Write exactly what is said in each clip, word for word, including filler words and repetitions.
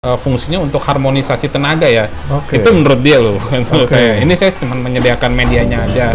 uh, fungsinya untuk harmonisasi tenaga ya. Okay. Itu menurut dia loh. Menurut Okay. saya. Ini saya cuma menyediakan medianya aja.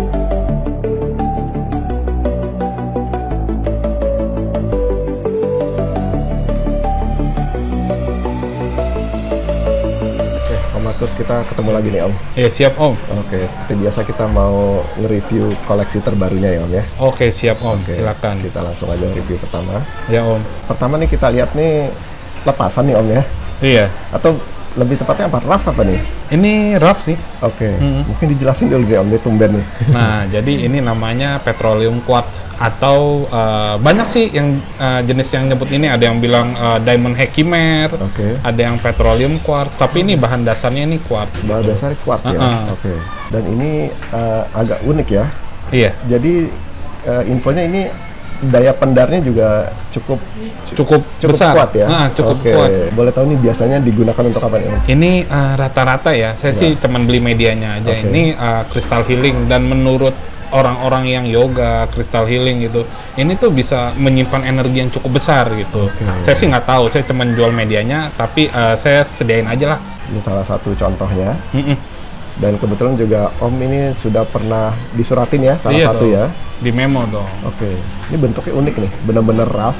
Terus kita ketemu lagi nih Om. Ya siap Om. Oke, seperti biasa kita mau nge-review koleksi terbarunya ya Om ya. Oke siap Om, Oke, silakan. kita langsung aja review pertama. Ya Om. Pertama nih kita lihat nih lepasan nih Om ya. Iya. Atau lebih tepatnya apa? Raf apa nih? Ini raf sih. Oke, Hmm. mungkin dijelasin dulu deh Om, ini tumben nih. Nah, jadi ini namanya petroleum quartz atau uh, banyak sih yang uh, jenis yang nyebut ini. Ada yang bilang uh, diamond Herkimer, Oke. ada yang petroleum quartz. Tapi ini bahan dasarnya ini quartz. Bahan gitu. dasarnya quartz ya. Uh-uh. Oke. Dan ini uh, agak unik ya. Iya. Jadi uh, infonya ini daya pendarnya juga cukup Cukup, cukup besar. kuat ya. Nah, cukup Oke. kuat. Boleh tahu nih biasanya digunakan untuk apa nih Om? Ini uh, rata-rata ya. Saya Ya. sih cuman beli medianya aja. Oke. Ini uh, crystal healing, dan menurut orang-orang yang yoga, crystal healing gitu, ini tuh bisa menyimpan energi yang cukup besar gitu. Oke. Saya sih nggak tahu, saya cuma jual medianya, tapi uh, saya sediain aja lah. Ini salah satu contohnya. Mm-mm. Dan kebetulan juga Om ini sudah pernah disuratin ya, salah Iya satu dong. ya. Di memo dong. Oke, ini bentuknya unik nih, bener-bener rough.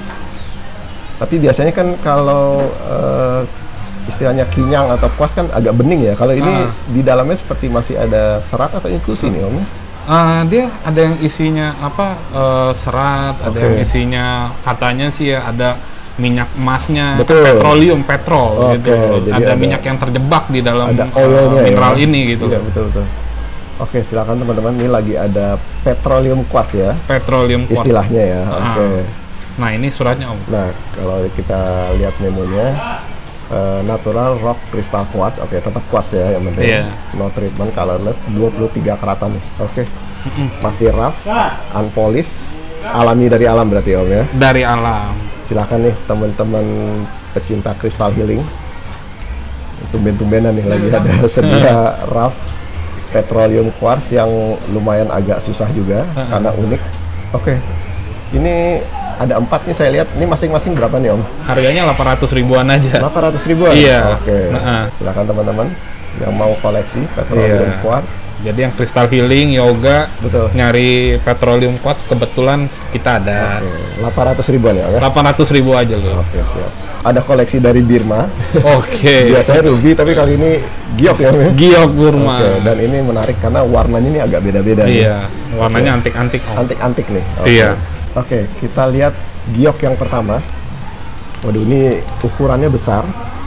Tapi biasanya kan kalau eh, istilahnya kinyang atau kuas kan agak bening ya. Kalau ini Ah. di dalamnya seperti masih ada serat atau infusi nih Om? Uh, dia ada yang isinya apa uh, serat, ada Oke. yang isinya katanya sih ya ada minyak emasnya, Betul. petroleum, petrol Oke, gitu. jadi Ada, ada- minyak yang terjebak di dalam Ada uh, oilnya mineral ya? ini gitu. Iya, betul betul. Oke, silakan teman-teman. Ini lagi ada petroleum quartz ya, Petroleum quartz. istilahnya ya. Ah. Oke. Nah, ini suratnya Om. Nah, kalau kita lihat memonya, eh, natural rock crystal quartz, oke, tetap quartz ya yang penting. Iya. No treatment, colorless, dua puluh tiga karatan nih. Oke. Masih rough, unpolished, alami dari alam berarti Om ya. Dari alam. Silahkan nih teman-teman pecinta crystal healing. Tumben-tumbenan nih lagi ada sedia rough petroleum quartz yang lumayan agak susah juga karena unik. Oke. Ini ada empat nih saya lihat. Ini masing-masing berapa nih Om? Harganya delapan ratus ribuan aja. delapan ratus ribuan? Iya. Oke. Nah, Silakan teman-teman yang mau koleksi petroleum Iya. quartz. Jadi yang crystal healing, yoga, Betul. nyari petroleum quartz kebetulan kita ada. Oke. delapan ratus ribuan ya Om ya? delapan ratus ribu aja loh. Oke, siap. Ada koleksi dari Birma. Oke. Biasanya ruby, tapi kali ini giok ya Om ya? Giok Burma. Oke, dan ini menarik karena warnanya ini agak beda-beda nih. Iya, warnanya antik-antik Om. Antik-antik nih. Oke. Iya. Oke, kita lihat giok yang pertama. Waduh, ini ukurannya besar.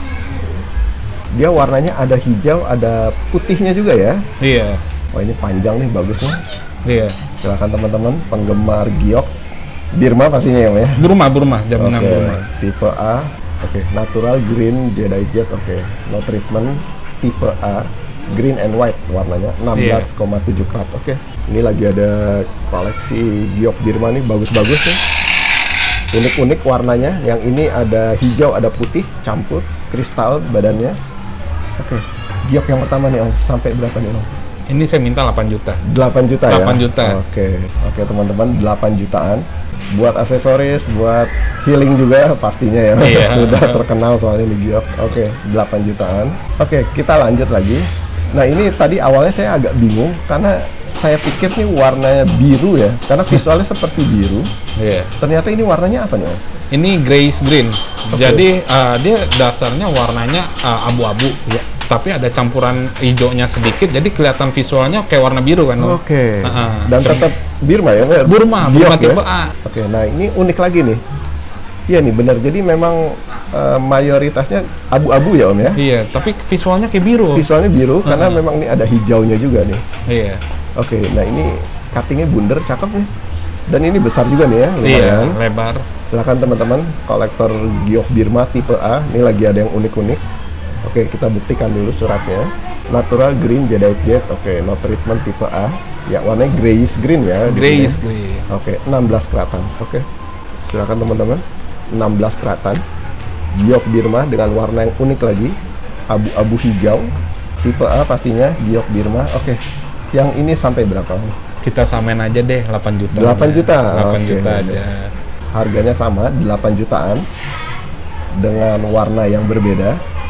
Dia warnanya ada hijau, ada putihnya juga ya. Iya. Wah, ini panjang nih, bagus nih. Iya. Silakan teman-teman penggemar giok Birma pastinya ya Om ya. Burma, Burma, jaminan Oke, Burma. tipe A. Oke, natural green jadeite. Oke, no treatment. Tipe A, green and white warnanya, enam belas koma tujuh karat. Oke, ini lagi ada koleksi giok Birma nih, bagus-bagus nih. Unik-unik warnanya. Yang ini ada hijau, ada putih, campur, kristal badannya. Oke, giok yang pertama nih Om, sampai berapa nih Om? Ini saya minta delapan juta. delapan juta ya? delapan juta. Oke, oke teman-teman, delapan jutaan. Buat aksesoris, buat healing juga pastinya ya. Iya. Sudah terkenal soalnya di giok. Oke, delapan jutaan. Oke, kita lanjut lagi. Nah, ini tadi awalnya saya agak bingung karena saya pikir nih warnanya biru ya. Karena visualnya seperti biru. Iya. Ternyata ini warnanya apa nih Om? Ini grayish green. Oke. Jadi uh, dia dasarnya warnanya uh, abu-abu. Ya. Tapi ada campuran hijaunya sedikit, jadi kelihatan visualnya kayak warna biru kan Om? Oke. Uh-uh. Dan tetap Birma ya? Mbak? Burma, Giok Burma ya? tipe A. Oke, nah ini unik lagi nih. Iya nih, benar. Jadi memang eh, mayoritasnya abu-abu ya Om ya? Iya, tapi visualnya kayak biru. Visualnya biru karena Uh-huh. memang ini ada hijaunya juga nih. Iya. Oke, nah ini cuttingnya bundar, cakep nih. Dan ini besar juga nih ya, Iya, lumayan. lebar. Silakan teman-teman, kolektor giok Birma tipe A. Ini lagi ada yang unik-unik. Oke, kita buktikan dulu suratnya. Natural green jadeite jet. Oke, no treatment tipe A. Ya, warnanya grayish green ya. di Grayish sini. green. Oke, enam belas karatan. Oke. Silakan teman-teman. enam belas karatan. Giok Birma dengan warna yang unik lagi. Abu-abu hijau. Tipe A pastinya, giok Birma. Oke. Yang ini sampai berapa? Kita samain aja deh, delapan juta. delapan aja. juta. delapan Oke, juta oke. aja. Harganya sama, delapan jutaan. Dengan warna yang berbeda.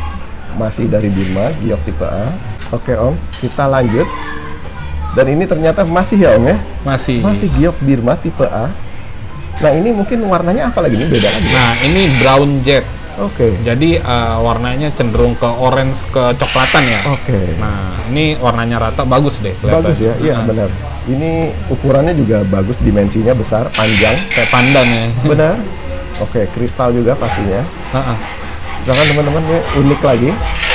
masih dari Birma, giok tipe A. Oke Om, kita lanjut. Dan ini ternyata masih ya Om ya? Masih. Masih giok Birma tipe A. Nah ini mungkin warnanya apa lagi nih, beda lagi? Nah ini brown jet. Oke. Jadi uh, warnanya cenderung ke orange, ke coklatan ya. Oke. Nah ini warnanya rata, bagus deh. Bagus ya, iya Nah, benar. Ini ukurannya juga bagus, dimensinya besar, panjang. kayak pandan ya. Benar. Oke, kristal juga pastinya. Heeh. Sedangkan teman-teman ini unik lagi.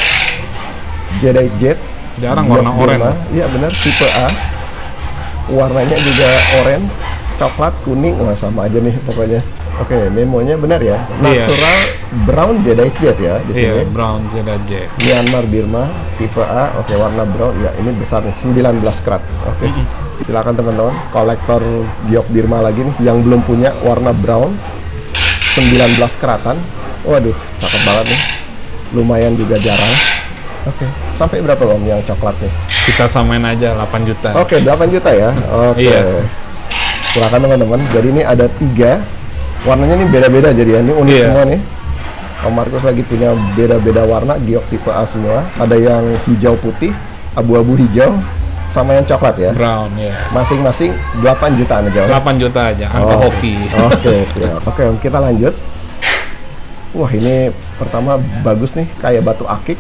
Jedi Jet. Jarang giok warna Birma. oranye. Iya benar, tipe A. Warnanya juga oranye, coklat, kuning, wah sama aja nih pokoknya. Oke, memonya benar ya. Iya. Natural brown Jedi Jet ya di sini. Iya, brown Jedi jet. Myanmar Birma tipe A. Oke, warna brown. Ya, ini besar nih, sembilan belas karat. Oke. Silakan teman-teman, kolektor giok Birma lagi nih yang belum punya warna brown sembilan belas karatan. Waduh, cakep banget nih. Lumayan juga jarang. Oke. Sampai berapa Om yang coklat nih? Kita samain aja delapan juta. Oke, delapan juta ya. Oke. Iya. Silakan teman-teman. Jadi ini ada tiga. Warnanya nih beda-beda jadi ya. Ini unik Iya. semua nih. Om Markus lagi punya beda-beda warna giok tipe A semua. Ada yang hijau putih, abu-abu hijau, sama yang coklat ya. Brown ya. Masing-masing delapan jutaan aja. Om. delapan juta aja, angka Oh, hoki. Oke, siap. Oke, Om, kita lanjut. Wah, ini pertama bagus nih, kayak batu akik.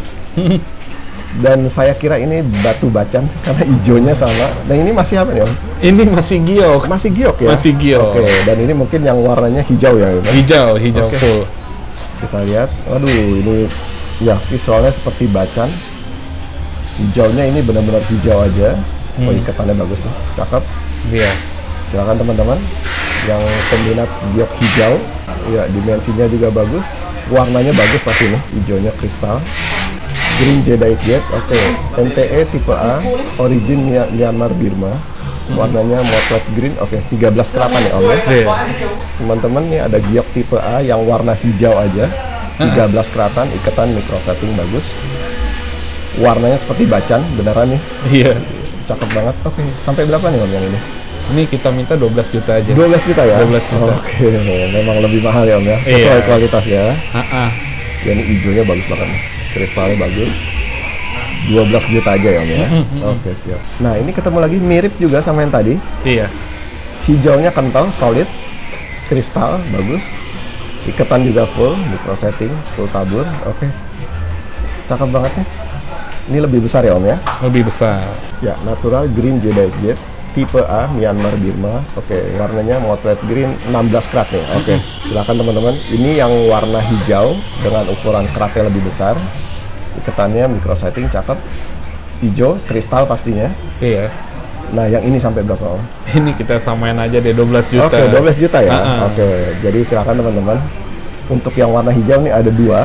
Dan saya kira ini batu bacan karena hijaunya sama. Dan ini masih apa nih Om? Ini masih giok. Masih giok ya? Masih giok. Oke, dan ini mungkin yang warnanya hijau ya? Om? Hijau, hijau Oke. full. Kita lihat. Waduh, ini ya visualnya seperti bacan. Hijaunya ini benar-benar hijau aja. Oh, Hmm. ikatannya bagus nih, cakep. Iya. Silakan teman-teman yang peminat giok hijau. Ya, dimensinya juga bagus. Warnanya bagus pasti nih, hijaunya kristal. Green Jedi Jet, oke. N T E tipe A, origin Mya- Myanmar Birma. Warnanya motlet green, oke. tiga belas karatan ya Om ya. Iya. Teman-teman nih ada giok tipe A yang warna hijau aja. tiga belas karatan, ikatan micro setting bagus. Warnanya seperti bacan, beneran nih. Iya. Cakep banget. Oke, sampai berapa nih Om yang ini? Ini kita minta dua belas juta aja. dua belas juta ya? dua belas juta. Oke, memang lebih mahal ya Om ya. Iya. Sesuai kualitas ya. Heeh. Ya, ini hijaunya bagus banget nih. Kristalnya bagus. dua belas juta aja ya Om ya. Oke, siap. Nah, ini ketemu lagi mirip juga sama yang tadi. Iya. Hijaunya kental, solid. Kristal bagus. Ikatan juga full, micro setting, full tabur. Oke. Cakep banget nih. Ini lebih besar ya Om ya. Lebih besar. Ya, natural green Jedi Jet tipe A Myanmar Birma. Oke, warnanya motlet green enam belas karat nih. Oke, silakan teman-teman. Ini yang warna hijau dengan ukuran keratnya lebih besar. Ikatannya micro setting cakep. Hijau, kristal pastinya. Iya. Nah, yang ini sampai berapa Om? Ini kita samain aja deh dua belas juta. Oke, dua belas juta ya. Uh-uh. Oke, jadi silakan teman-teman. Untuk yang warna hijau nih ada dua.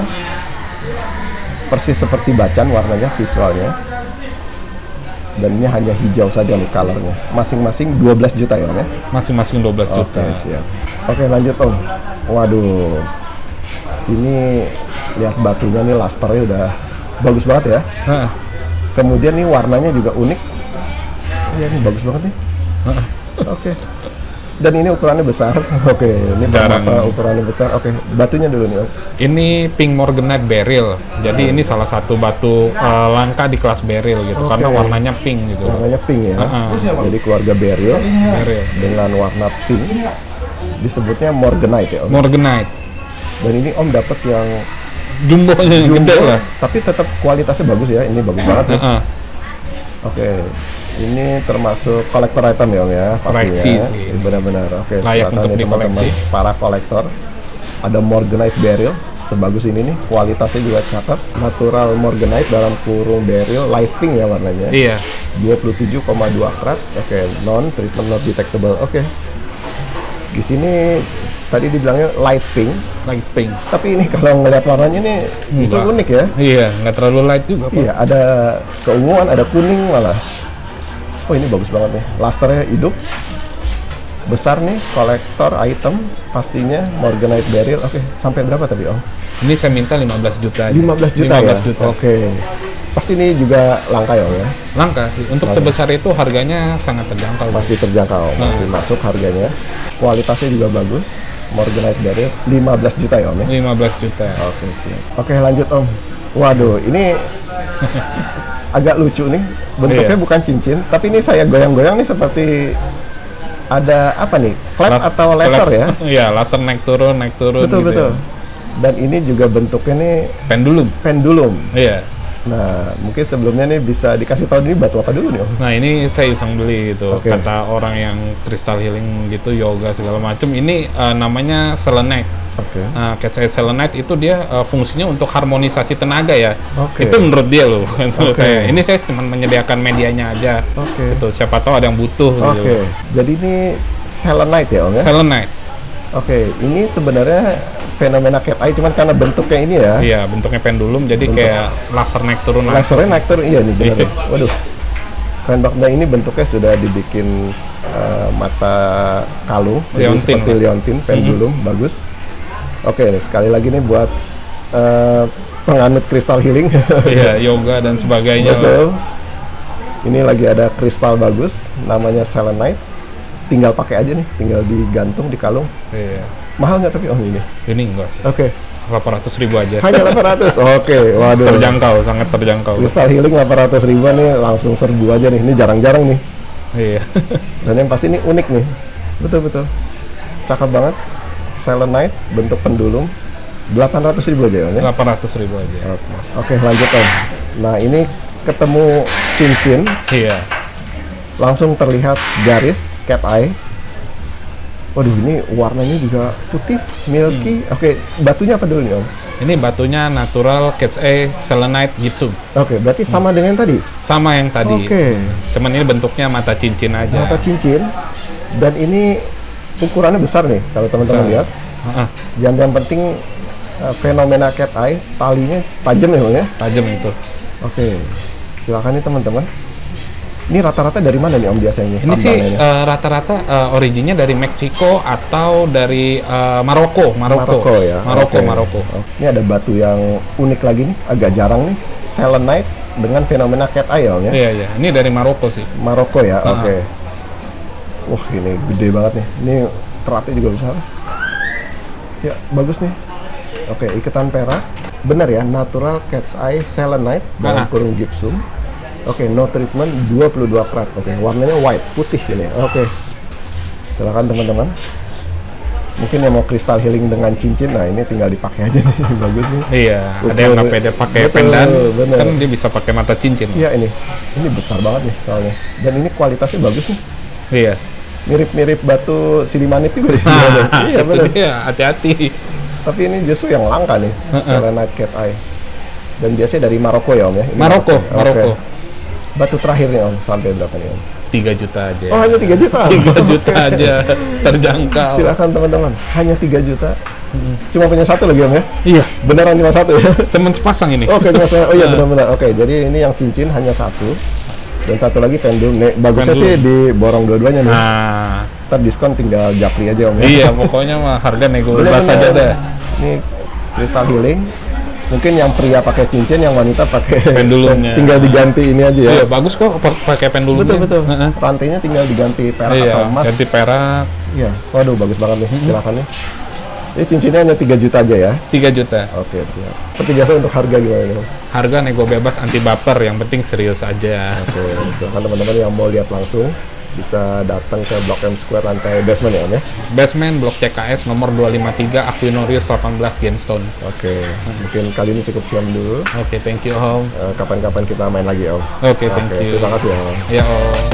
Persis seperti bacan warnanya, visualnya. Dan ini hanya hijau saja nih colornya. Masing-masing dua belas juta ya Om ya? Masing-masing dua belas juta. Oke, siap. Oke, lanjut Om. Waduh. Ini lihat batunya nih, lusternya udah bagus banget ya. Heeh. Kemudian nih warnanya juga unik. Iya, ini bagus banget nih. Heeh. Oke. Dan ini ukurannya besar. Oke, ini Jarang. permata ukurannya besar. Oke, batunya dulu nih Om. Ini pink morganite beryl. Jadi ini salah satu batu uh, langka di kelas beryl gitu, Oke. karena warnanya pink gitu. Warnanya pink ya. Uh-uh. Jadi keluarga beryl Beryl. dengan warna pink. Disebutnya morganite ya Om. Morganite. Dan ini Om dapat yang Jumbonya yang gede jumbo, lah. tapi tetap kualitasnya bagus ya. Ini bagus banget nih. Heeh. Oke, ini termasuk kolektor item ya Om ya, Koleksi pastinya. sih. Benar-benar. Oke, Layak silakan untuk nih teman-teman, dikoleksi. para kolektor. Ada morganite beryl sebagus ini nih, kualitasnya juga cakep. Natural morganite dalam kurung beryl, light pink ya warnanya. Iya. dua puluh tujuh koma dua karat. Oke, non treatment not detectable. Oke. Di sini tadi dibilangnya light pink, Light pink. tapi ini kalau ngelihat warnanya ini justru Enggak. unik ya. Iya, nggak terlalu light juga, Pak. Iya, ada keunguan, ada kuning malah. Oh, ini bagus banget nih. Lusternya hidup. Besar nih, kolektor item pastinya morganite beryl. Oke, sampai berapa tadi Om? Ini saya minta lima belas juta aja. lima belas juta lima belas ya? juta. Oke. Pasti ini juga langka ya Om ya? Langka sih. Untuk Langka. sebesar itu harganya sangat terjangkau. Masih terjangkau, masih Hmm. masuk harganya. Kualitasnya juga bagus. Morganite beryl lima belas juta ya Om ya? lima belas juta. Oke, siap. Oke, lanjut Om. Waduh, ini agak lucu nih. Bentuknya Iya. bukan cincin, tapi ini saya goyang-goyang nih seperti ada apa nih? Klep La- atau laser klep. ya? Iya, laser naik turun, naik turun Betul gitu betul. ya. Dan ini juga bentuknya nih Pendulum. pendulum. Iya. Nah, mungkin sebelumnya nih bisa dikasih tahu ini batu apa dulu nih Om? Nah, ini saya iseng beli gitu. Oke. Kata orang yang crystal healing gitu, yoga segala macam. Ini eh, namanya selenite. Oke. Nah, Cat's Eye Selenite itu dia eh, fungsinya untuk harmonisasi tenaga ya. Oke. Itu menurut dia loh. Menurut Oke. saya. Ini saya cuma menyediakan medianya aja. Oke. Gitu. Siapa tahu ada yang butuh Oke. gitu. Jadi ini selenite ya Om ya? Selenite. Oke, ini sebenarnya fenomena cat eye cuman karena bentuknya ini ya. Iya, bentuknya pendulum jadi Bentuk- kayak laser naik turun. Lasernya naik turun, iya nih benar. Iya. nih. Waduh. Keren banget. Nah, ini bentuknya sudah dibikin eh, mata kalung, jadi Liontin seperti lah. liontin, pendulum, bagus. Oke, nih, sekali lagi nih buat eh, penganut crystal healing. Iya, yoga dan sebagainya. Betul. Ini lagi ada kristal bagus, namanya selenite. Tinggal pakai aja nih, tinggal digantung di kalung. Iya. Mahal nggak tapi Om ini? Ini enggak sih. Oke, delapan ratus ribu aja. hanya delapan ratus. Oke, waduh. Terjangkau, sangat terjangkau. Crystal healing delapan ratus ribuan nih, langsung serbu aja nih. Ini jarang-jarang nih. Iya. Dan yang pasti ini unik nih. Betul-betul. Cakep banget. Selenite, bentuk pendulum. delapan ratus ribu aja ya? delapan ratus ribu aja. Oke. Oke, lanjut Om. Nah, ini ketemu cincin, Iya. langsung terlihat garis cat eye. Waduh, ini warnanya juga putih, milky. Oke, batunya apa dulu nih Om? Ini batunya natural Cat's Eye Selenite Gypsum. Oke, berarti sama dengan yang tadi? Sama yang tadi. Oke. Cuman ini bentuknya mata cincin aja. Mata cincin. Dan ini ukurannya besar nih, kalau teman-teman Besar. lihat. Heeh, Dan yang penting eh, fenomena cat eye, talinya tajam ya Om ya? tajam itu. Oke, silakan nih teman-teman. Ini rata-rata dari mana nih Om biasanya? Ini sih tambangannya? eh, rata-rata eh, originnya dari Meksiko atau dari eh, Maroko, Maroko. Maroko ya? Maroko, Oke. Maroko. Oh, ini ada batu yang unik lagi nih, agak jarang nih. Selenite dengan fenomena cat eye ya Om ya? Iya, iya. Ini dari Maroko sih. Maroko ya, Ah. oke. Wah, ini gede banget nih. Ini teratnya juga besar. Ya, bagus nih. Oke, iketan perak. Benar ya, natural cat's eye selenite dalam Ah. kurung gypsum. Oke, no treatment dua puluh dua karat. Oke, warnanya white, putih ini. Oke. Silakan teman-teman. Mungkin yang mau crystal healing dengan cincin, nah ini tinggal dipakai aja nih. Bagus nih. Iya, ada Betul. yang nggak pede pakai Betul, pendan, bener. kan dia bisa pakai mata cincin. Iya ini. Ini besar banget nih soalnya. Dan ini kualitasnya bagus nih. Iya. Mirip-mirip batu silimanit juga nih. Nah, Iya, itu benar. dia, hati-hati. Tapi ini justru yang langka nih, Heeh. Selenite cat eye. Dan biasanya dari Maroko ya Om ya? Ini Maroko, Oke. Maroko. Batu terakhir nih Om, sampai berapa nih Om? tiga juta aja. Oh hanya tiga juta? tiga juta Oke. aja, terjangkau. Silakan teman-teman, hanya tiga juta. Cuma punya satu lagi Om ya? Iya, Beneran cuma satu ya? cuman sepasang ini. Oke, cuma saya. Oh iya Nah. benar-benar. Oke, jadi ini yang cincin hanya satu. Dan satu lagi pendulum. Nih, bagusnya Pendulum. sih diborong dua-duanya nih. Nah, Ntar diskon tinggal japri aja Om ya? iya, pokoknya mah harga nego Bener, bebas aja bener. deh. Ini crystal healing. Mungkin yang pria pakai cincin, yang wanita pakai Pendulumnya. tinggal diganti ini aja ya. Iya, bagus kok pa- pakai pendulumnya. Betul betul. Heeh. Rantainya tinggal diganti perak Iya, atau emas. ganti perak Iya. Waduh, bagus banget nih. Silakan nih. Ini cincinnya hanya tiga juta aja ya. tiga juta. Oke, siap. Seperti biasa untuk harga gimana nih? Om? Harga nego bebas anti baper, yang penting serius aja. Oke, silakan teman-teman yang mau lihat langsung bisa datang ke Blok M Square lantai basement ya Om ya. Basement Blok C K S nomor dua lima tiga Aquinorius delapan belas Gemstone. Oke, mungkin kali ini cukup sekian dulu. Oke, thank you Om. Eh, Kapan-kapan kita main lagi Om. Oke, thank Oke, you. terima kasih ya Om. Ya Om.